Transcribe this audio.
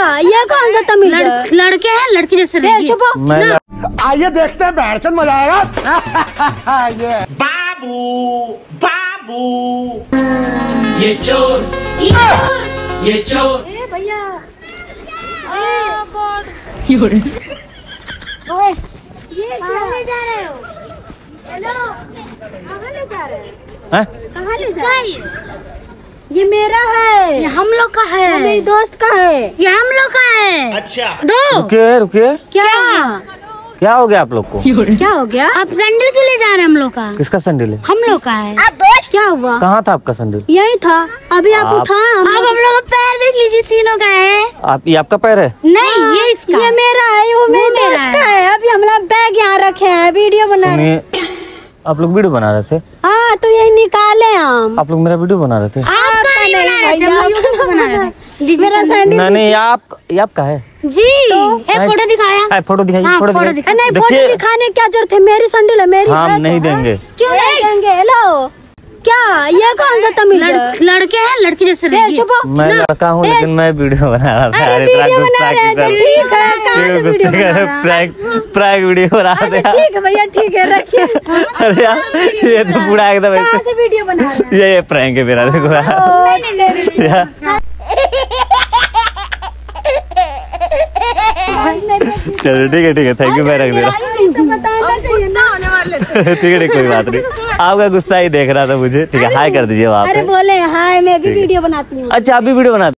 ये कौन सा तमीज है? लड़के हैं, लड़की जैसे रहिए। चुप आइए देखते हैं बैठ मजा आएगा। ये बाबू बाबू ये चोर ये चोर। भैया ये कहाँ ले जा रहे हो? हेलो, कहाँ ले जा रहे हो? कहाँ ले जा रहे हो? ये मेरा है। ये हम लोग का है। मेरी दोस्त का है। ये हम लोग का है। अच्छा दो। रुकिए क्या हो गया आप लोग को? क्या हो गया? आप सैंडल क्यों ले जा रहे हैं? हम लोग का। किसका सैंडल है? हम लोग का है। क्या हुआ? कहाँ था आपका सैंडल? यही था, अभी आप उठाए। आप हम लोग का पैर देख लीजिए, तीनों का है। ये आपका पैर है? नहीं, ये इसका। ये मेरा है, वो मेरे दोस्त का है। अभी हम लोग बैग यहाँ रखे हैं, वीडियो बना रहे हैं। आप लोग वीडियो बना रहे थे? हाँ, तो यही निकाले हम। आप लोग मेरा वीडियो बना रहे थे? आपका नहीं बना रहे थे, हम लोग यूट्यूब बना रहे थे। मेरा सैंडल नहीं, ये आपका है जी। फोटो दिखाया। फोटो दिखाइए। हाँ, फोटो फोटो दिखाइए। नहीं, फोटो दिखाने क्या जरूरत है? मेरी सैंडल है, मेरी हम है नहीं तो, देंगे। क्यों नहीं देंगे? हेलो, क्या ये कौन सा तमीज है? लड़के हैं, लड़की जैसे रहिए। चुप मैं लड़का हूँ, लेकिन मैं वीडियो बना रहा था। अरे वीडियो बना रहे हैं तो ठीक है। कहाँ से वीडियो बना रहे हैं? प्रैंक वीडियो बना रहे अच्छा ठीक है भैया, ठीक है, रखिए। अरे यार, ये तो पूरा एकदम कहाँ से वीडियो बना रहे हैं? ये प्रैंक है मेरा, देखो यार। चलो ठीक है, थैंक यू, मैं रख दे रहा हूँ। ठीक है, कोई बात नहीं। आपका गुस्सा ही देख रहा था मुझे। ठीक है, हाय कर दीजिए आप। अरे बोले हाय, मैं भी वीडियो बनाती हूँ। अच्छा, आप भी वीडियो बनाते?